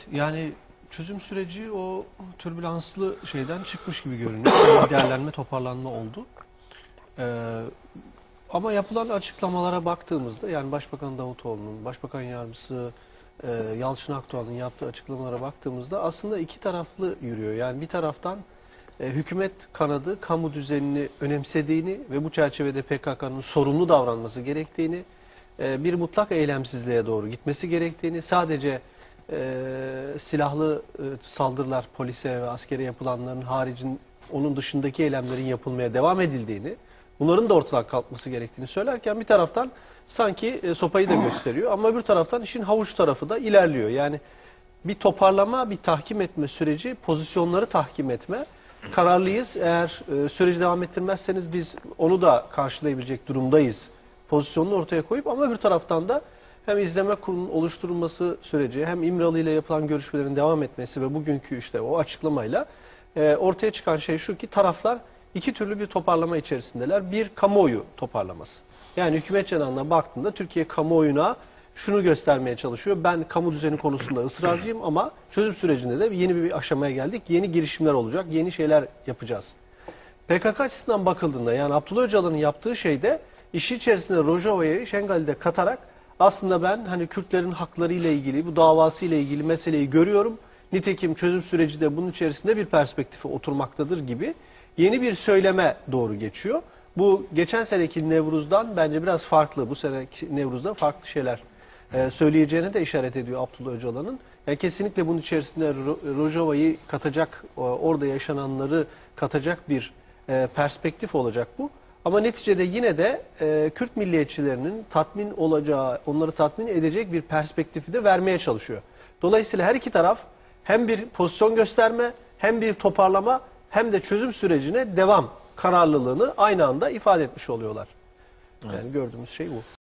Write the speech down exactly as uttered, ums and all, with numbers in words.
yani çözüm süreci o türbülanslı şeyden çıkmış gibi görünüyor. Bir değerlenme, toparlanma oldu. Ee, ama yapılan açıklamalara baktığımızda, yani Başbakan Davutoğlu'nun, Başbakan Yardımcısı e, Yalçın Akdoğan'ın yaptığı açıklamalara baktığımızda aslında iki taraflı yürüyor. Yani bir taraftan e, hükümet kanadı kamu düzenini önemsediğini ve bu çerçevede P K K'nın sorumlu davranması gerektiğini, e, bir mutlak eylemsizliğe doğru gitmesi gerektiğini, sadece e, silahlı e, saldırılar, polise ve askere yapılanların haricin onun dışındaki eylemlerin yapılmaya devam edildiğini, bunların da ortadan kalkması gerektiğini söylerken bir taraftan sanki e, sopayı da gösteriyor ama bir taraftan işin havuç tarafı da ilerliyor. Yani bir toparlama, bir tahkim etme süreci, pozisyonları tahkim etme. Kararlıyız. Eğer e, süreci devam ettirmezseniz biz onu da karşılayabilecek durumdayız pozisyonunu ortaya koyup, ama bir taraftan da hem izleme kurulunun oluşturulması süreci, hem İmralı ile yapılan görüşmelerin devam etmesi ve bugünkü işte o açıklamayla e, ortaya çıkan şey şu ki taraflar iki türlü bir toparlama içerisindeler. Bir, kamuoyu toparlaması. Yani hükümet cenahına baktığında Türkiye kamuoyuna şunu göstermeye çalışıyor: ben kamu düzeni konusunda ısrarcıyım ama çözüm sürecinde de yeni bir aşamaya geldik. Yeni girişimler olacak, yeni şeyler yapacağız. P K K açısından bakıldığında, yani Abdullah Öcalan'ın yaptığı şeyde işin içerisinde Rojava'yı, Şengal'i de katarak aslında ben hani Kürtlerin hakları ile ilgili, bu davası ile ilgili meseleyi görüyorum. Nitekim çözüm süreci de bunun içerisinde bir perspektife oturmaktadır gibi yeni bir söyleme doğru geçiyor. Bu geçen seneki Nevruz'dan bence biraz farklı. Bu seneki Nevruz'dan farklı şeyler e, söyleyeceğine de işaret ediyor Abdullah Öcalan'ın. Yani kesinlikle bunun içerisinde Rojava'yı katacak, orada yaşananları katacak bir e, perspektif olacak bu. Ama neticede yine de e, Kürt milliyetçilerinin tatmin olacağı, onları tatmin edecek bir perspektifi de vermeye çalışıyor. Dolayısıyla her iki taraf hem bir pozisyon gösterme, hem bir toparlama, hem de çözüm sürecine devam kararlılığını aynı anda ifade etmiş oluyorlar. Yani gördüğümüz şey bu.